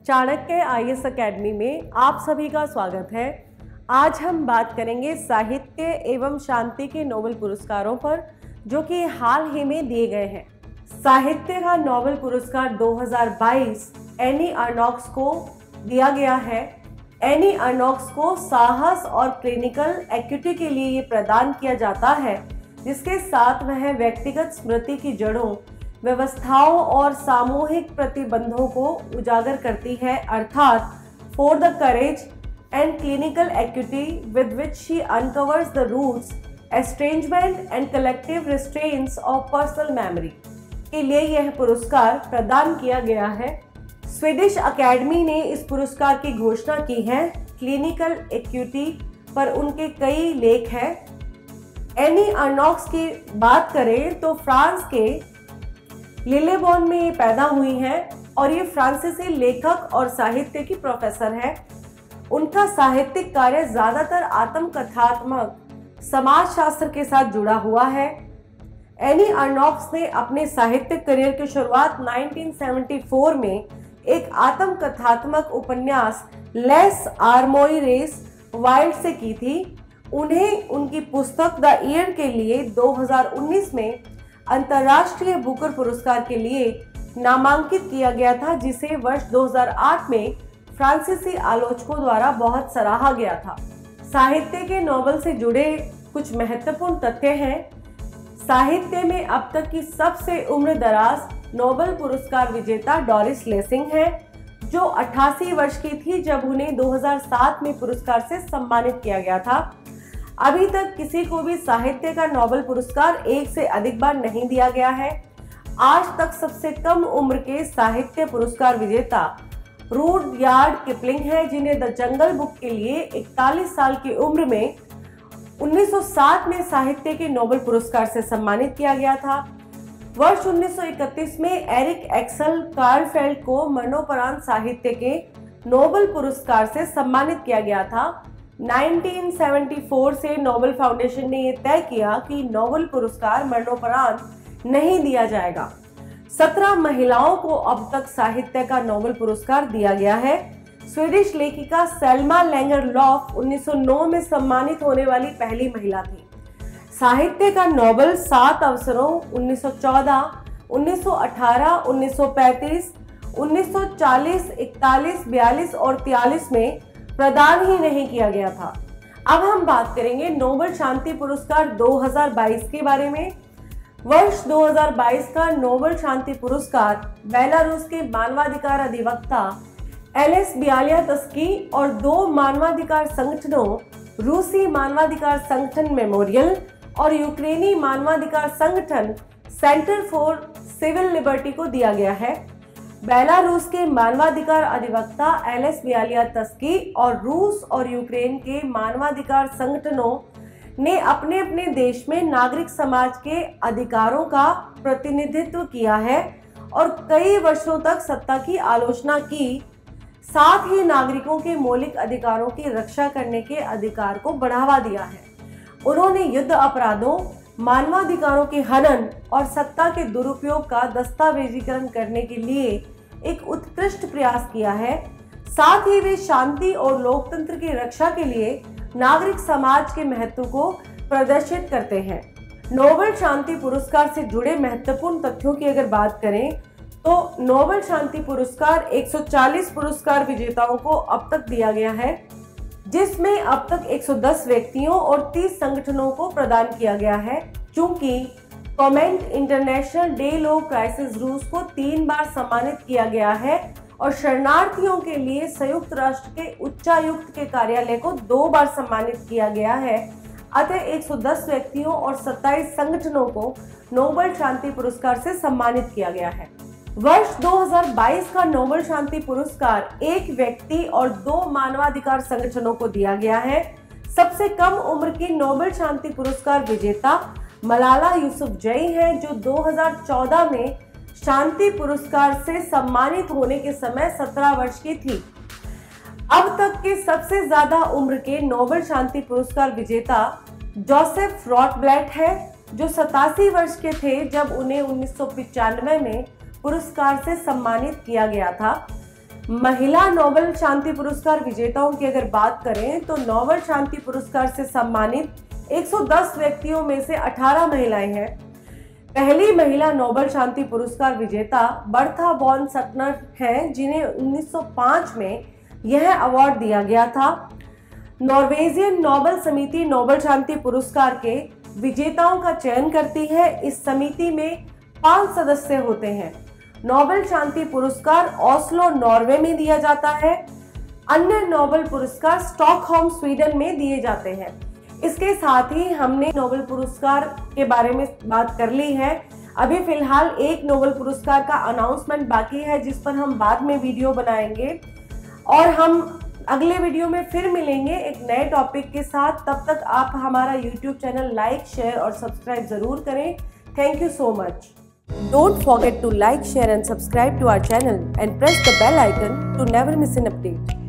Chanakya IAS academy में आप सभी का स्वागत है। आज हम बात करेंगे साहित्य एवं शांति के नोबेल पुरस्कारों पर, जो कि हाल ही में दिए गए हैं। साहित्य का नोबेल पुरस्कार 2022 एनी अर्नोक्स को दिया गया है। एनी अर्नोक्स को साहस और क्लिनिकल एक्यूटी के लिए ये प्रदान किया जाता है, जिसके साथ वह व्यक्तिगत स्मृति की जड़ों, व्यवस्थाओं और सामूहिक प्रतिबंधों को उजागर करती है, अर्थात for the courage and clinical acuity with which she uncovers the roots, estrangement and collective restraints of personal memory के लिए यह पुरस्कार प्रदान किया गया है। स्वीडिश अकेडमी ने इस पुरस्कार की घोषणा की है। क्लिनिकल एक्यूटी पर उनके कई लेख हैं। एनी अर्नोक्स की बात करें तो फ्रांस के लिलेबॉन में ये पैदा हुई हैं और ये फ्रांसीसी लेखक और साहित्य की प्रोफेसर है। उनका साहित्यिक कार्य ज्यादातर आत्मकथात्मक समाजशास्त्र के साथ जुड़ा हुआ है। एनी अर्नोक्स ने अपने साहित्यिक करियर की शुरुआत 1974 में एक आत्मकथात्मक उपन्यास लेस आर्मोइरेस वाइल्ड से की थी। उन्हें उनकी पुस्तक द ईयर के लिए 2019 में अंतर्राष्ट्रीय बुकर पुरस्कार के लिए नामांकित किया गया था, जिसे वर्ष 2008 में फ्रांसीसी आलोचकों द्वारा बहुत सराहा गया था। साहित्य के नोबेल से जुड़े कुछ महत्वपूर्ण तथ्य हैं। साहित्य में अब तक की सबसे उम्रदराज नोबेल पुरस्कार विजेता डोरिस लेसिंग है, जो 88 वर्ष की थी जब उन्हें 2007 में पुरस्कार से सम्मानित किया गया था। अभी तक किसी को भी साहित्य का नोबेल पुरस्कार एक से अधिक बार नहीं दिया गया है। आज तक सबसे कम उम्र के साहित्य पुरस्कार विजेता रुडयार्ड किपलिंग है, जिन्हें द जंगल बुक के लिए 41 साल की उम्र में 1960 में साहित्य के नोबेल पुरस्कार से सम्मानित किया गया था। वर्ष 1931 में एरिक एक्सेल कार्लफेल्ड को मरणोपरांत साहित्य के नोबेल पुरस्कार से सम्मानित किया गया था। 1974 से नोबेल फाउंडेशन ने यह तय किया कि नोबेल पुरस्कार मरणोपरांत नहीं दिया जाएगा। 17 महिलाओं को अब तक साहित्य का नोबेल पुरस्कार दिया गया है। स्वीडिश लेखिका सेल्मा लैंगरलॉफ 1909 में सम्मानित होने वाली पहली महिला थी। साहित्य का नोबेल 7 अवसरों 1914, 1918, 1935, 1940, 41, 42 और 43 में प्रदान ही नहीं किया गया था। अब हम बात करेंगे नोबेल शांति पुरस्कार 2022 के बारे में। वर्ष 2022 का नोबेल शांति पुरस्कार बेलारूस के मानवाधिकार अधिवक्ता एलेस बियालियात्स्की और 2 मानवाधिकार संगठनों, रूसी मानवाधिकार संगठन मेमोरियल और यूक्रेनी मानवाधिकार संगठन सेंटर फॉर सिविल लिबर्टी को दिया गया है। बेलारूस के मानवाधिकार अधिवक्ता एलेस बियालियात्स्की और रूस और यूक्रेन के मानवाधिकार संगठनों ने अपने अपने देश में नागरिक समाज के अधिकारों का प्रतिनिधित्व किया है और कई वर्षों तक सत्ता की आलोचना की, साथ ही नागरिकों के मौलिक अधिकारों की रक्षा करने के अधिकार को बढ़ावा दिया है। उन्होंने युद्ध अपराधों, मानवाधिकारों के हनन और सत्ता के दुरुपयोग का दस्तावेजीकरण करने के लिए एक उत्कृष्ट प्रयास किया है। साथ ही वे शांति और लोकतंत्र की रक्षा के लिए नागरिक समाज के महत्व को प्रदर्शित करते हैं। नोबेल शांति पुरस्कार से जुड़े महत्वपूर्ण तथ्यों की अगर बात करें तो नोबेल शांति पुरस्कार 140 पुरस्कार विजेताओं को अब तक दिया गया है, जिसमें अब तक 110 व्यक्तियों और 30 संगठनों को प्रदान किया गया है। चूंकि कमेंट इंटरनेशनल डे लो क्राइसिस रूस को 3 बार सम्मानित किया गया है और शरणार्थियों के लिए संयुक्त राष्ट्र के उच्चायुक्त के कार्यालय को 2 बार सम्मानित किया गया है, अतः 110 व्यक्तियों और 27 संगठनों को नोबेल शांति पुरस्कार से सम्मानित किया गया है। वर्ष 2022 का नोबेल शांति पुरस्कार 1 व्यक्ति और 2 मानवाधिकार संगठनों को दिया गया है। सबसे कम उम्र की नोबेल शांति पुरस्कार विजेता मलाला यूसुफजई हैं, जो 2014 में शांति पुरस्कार से सम्मानित होने के समय 17 वर्ष की थी। अब तक के सबसे ज्यादा उम्र के नोबेल शांति पुरस्कार विजेता जोसेफ रॉटब्लैट है, जो 87 वर्ष के थे जब उन्हें 1995 में पुरस्कार से सम्मानित किया गया था। महिला नोबेल शांति पुरस्कार विजेताओं की अगर बात करें तो नोबेल शांति पुरस्कार से सम्मानित 110 व्यक्तियों में से 18 महिलाएं हैं। पहली महिला नोबेल शांति पुरस्कार विजेता बर्था वॉन सटनर हैं, जिन्हें 1905 में यह अवार्ड दिया गया था। नॉर्वेजियन नोबेल समिति नोबेल शांति पुरस्कार के विजेताओं का चयन करती है। इस समिति में 5 सदस्य होते हैं। नोबेल शांति पुरस्कार ओस्लो नॉर्वे में दिया जाता है। अन्य नोबेल पुरस्कार स्टॉकहोम स्वीडन में दिए जाते हैं। इसके साथ ही हमने नोबेल पुरस्कार के बारे में बात कर ली है। अभी फिलहाल एक नोबेल पुरस्कार का अनाउंसमेंट बाकी है, जिस पर हम बाद में वीडियो बनाएंगे और हम अगले वीडियो में फिर मिलेंगे एक नए टॉपिक के साथ। तब तक आप हमारा YouTube चैनल लाइक, शेयर और सब्सक्राइब जरूर करें। Thank you so much. Don't forget to like, share and subscribe to our channel and press the bell icon to never miss an update.